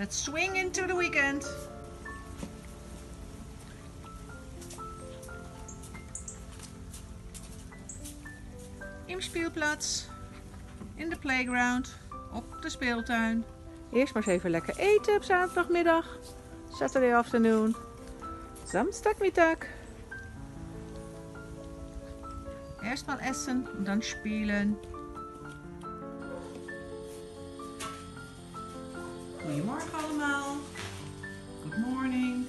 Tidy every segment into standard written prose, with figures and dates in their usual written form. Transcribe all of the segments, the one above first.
Let's swing into the weekend. Im speelplaats, in de playground, op de speeltuin. Eerst maar eens even lekker eten op zaterdagmiddag, Saturday afternoon, Samstagmittag. Eerst mal essen en dan spelen. Goedemorgen allemaal. Good morning.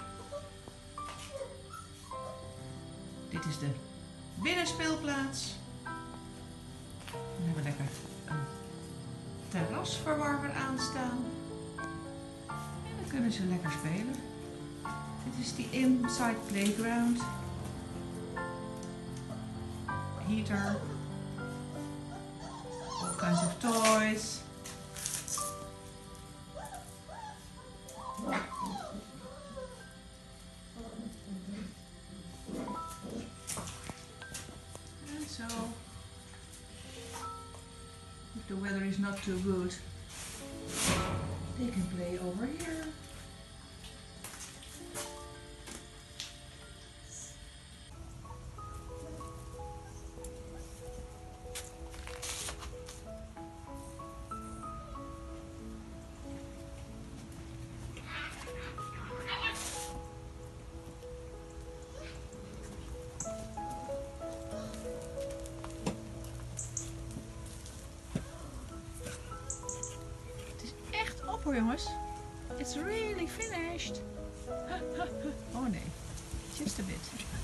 Dit is de binnenspeelplaats. Dan hebben we lekker een terrasverwarmer aanstaan. En dan kunnen ze lekker spelen. Dit is die inside playground. Heater. All kinds of toys. And so, if the weather is not too good, they can play over here. Hoor jongens, it's really finished. Oh nee, just a bit.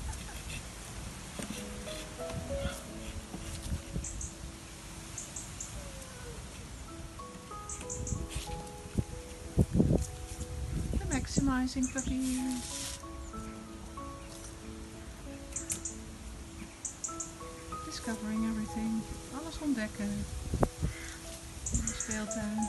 The maximizing puppies. Discovering everything. Alles ontdekken. In de speeltuin.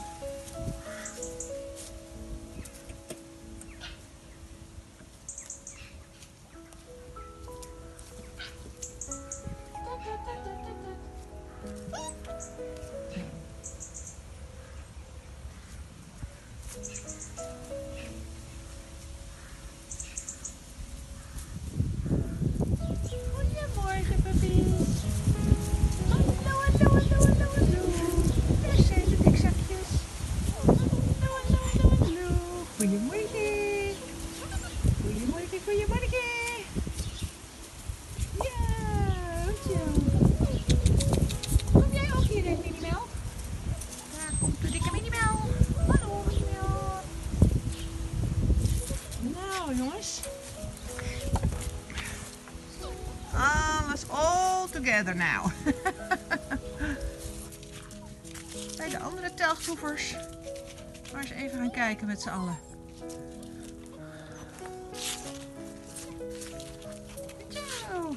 Goedemorgen, puppies. Hallo, hallo, hallo, hallo, hallo. Daar zijn de dikzakjes. Hallo, hallo, hallo, hallo. Goedemorgen. Goedemorgen, goedemorgen. Ja, goed zo. Kom jij ook hier in Minimel? Daar komt de dikke Minimel. Hallo, Minimel. Nou, jongens. Alles all together now. Bij de andere telgtoevers. Maar eens even gaan kijken met z'n allen. Zo.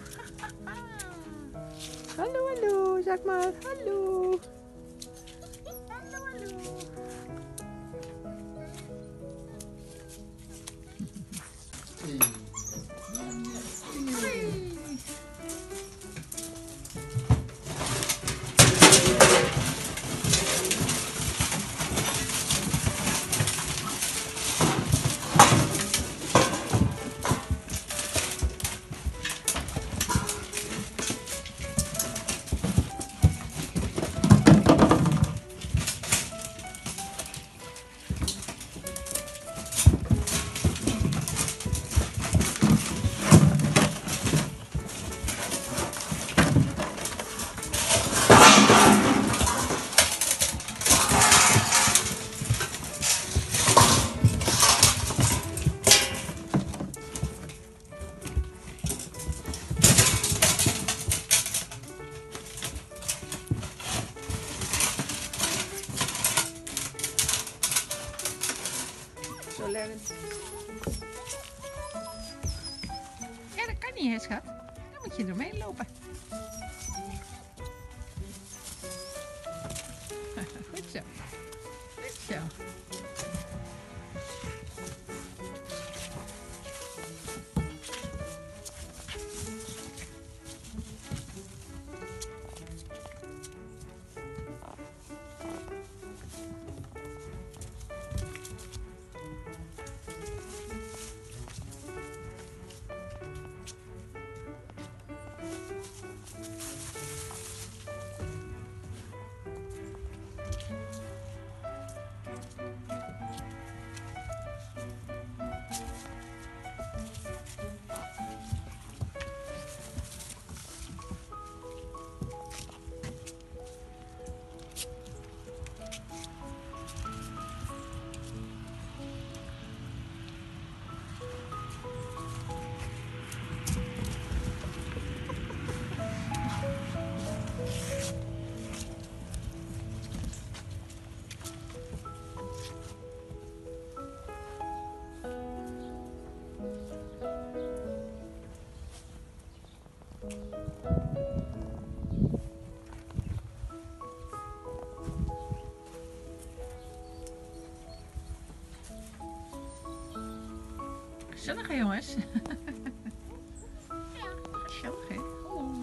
Hallo, hallo, zeg maar. Hallo. Hallo, hallo. Zo, Lennon. Ja, dat kan niet, hè, schat. Dan moet je eromheen lopen. Goed zo. Goed zo. Gezellig hè, jongens? Ja, gezellig hè? Oh.